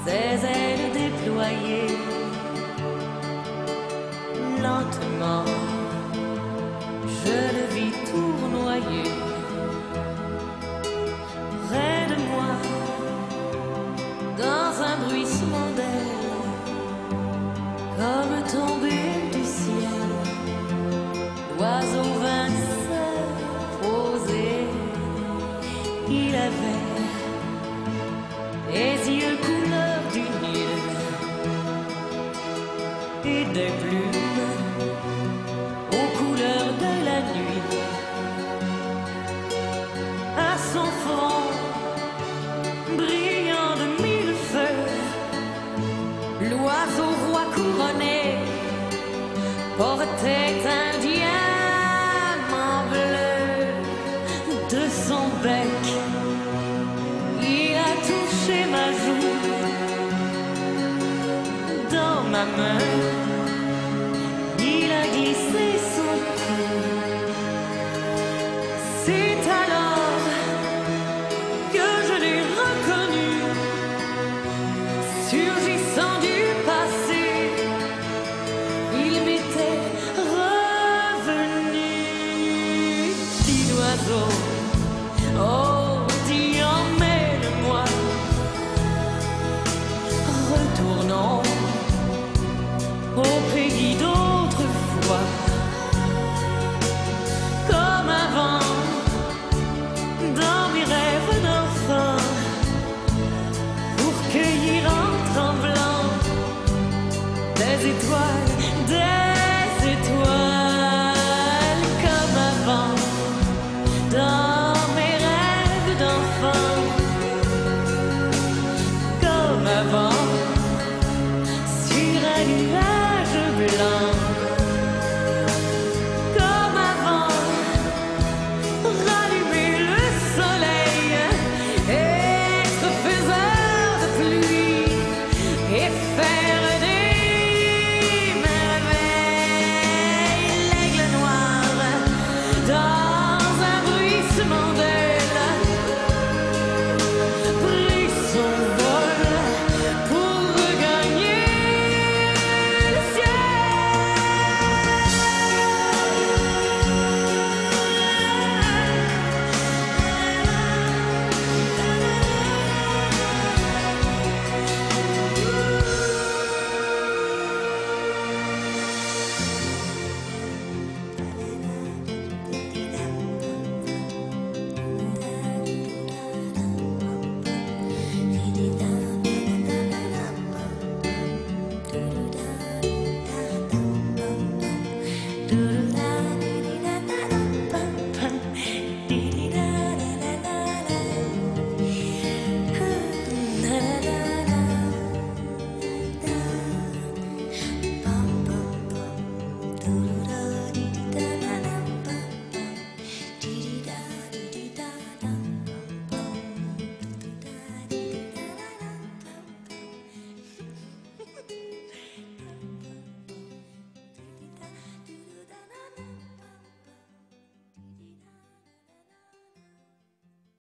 ses ailes déployées. Lentement, je le vis tournoyer. Près de moi, dans un bruissement d'ailes, comme tombé du ciel, l'oiseau vint se poser. Il avait les yeux couleur du Nil et des plumes aux couleurs de la nuit. À son front brillant de mille feux, l'oiseau roi couronné portait un diamant bleu. De son bec, il a touché ma joue. Dans ma main, il a glissé son cou. C'est alors que je l'ai reconnu, surgissant du passé. Il m'était revenu. Dit l'oiseau, oh, dis emmène-moi. Retournons au pays d'autrefois. Comme avant, dans mes rêves d'enfant, pour cueillir en tremblant des étoiles, des étoiles. Comme avant, dans mes rêves d'enfant, comme avant, sur un nuage blanc. Comme avant, rallumer le soleil, être faiseur de pluie et faire des merveilles. L'aigle noir, dans un bruissement d'ailes, prit son vol pour regagner le ciel. Do